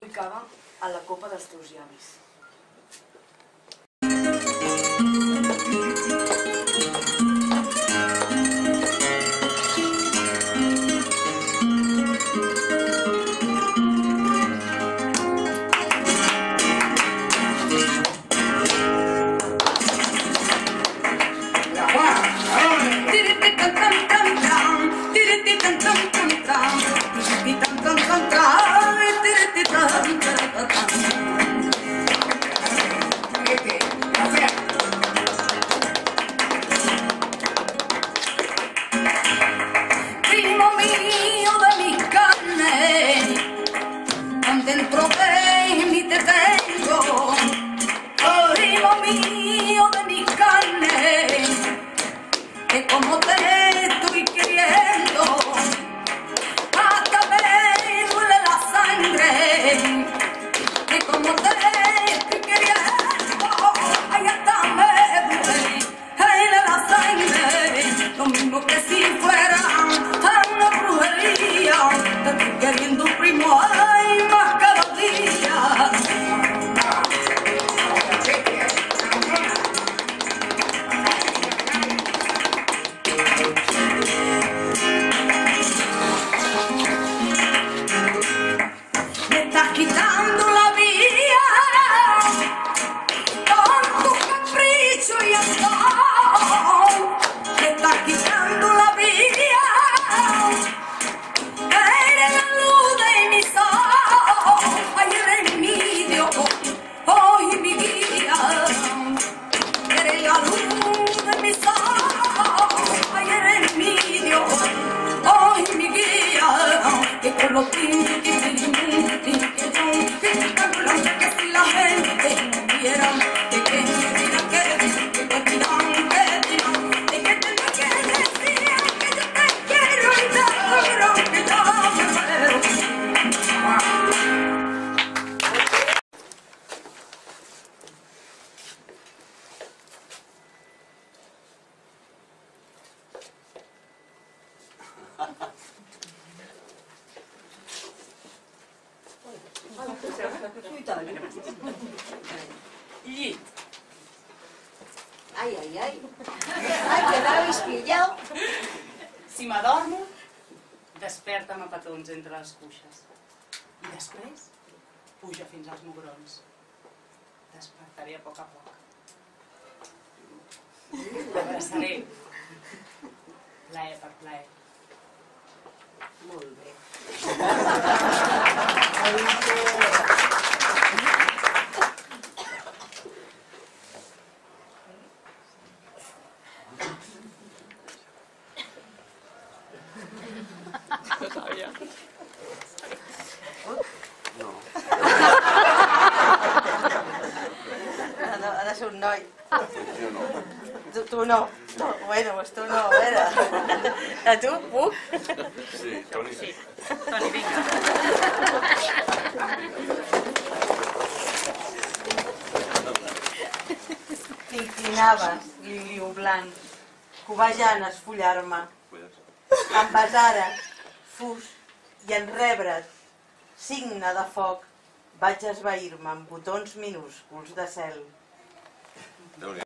ficava a la copa dels teus llavis. Primo mío de mi carne, dentro de mí te tengo. Primo mío de mi carne, que como te estoy queriendo, hasta me duele la sangre, que como te estoy queriendo, ay, hasta me duele la sangre, lo mismo que si fuera una brujería, te estoy queriendo, primo, ay, más cada día. Me estás quitando la vida con tu capricho y amor. Me estás quitando la vida, eres la luz de mis ojos, ay, eres mi Dios, hoy mi guía. Eres la luz de mis ojos, ay, eres mi Dios, hoy mi guía. Que con los tintos que si la gente viera de que dirán que tengo que decir que yo te quiero y te juro que yo me muero. Llit. Ai, ai, ai. Ai, que t'habéis pillado. Si m'adormo, desperta'm a petons entre les cuixes. I després, puja fins als mugrons. Despertaré a poc. T'abraçaré. Plaer per plaer. Molt bé. Ha de ser un noi. Jo no. Tu no. Bueno, pues tu no, a veure. A tu, puc? Sí, Toni. Sí, Toni, vinga. T'inclinaves, lliu blanc, covejant esfollar-me. Em besara, fus, i en rebre't, signe de foc, vaig esvair-me amb botons minúsculs de cel.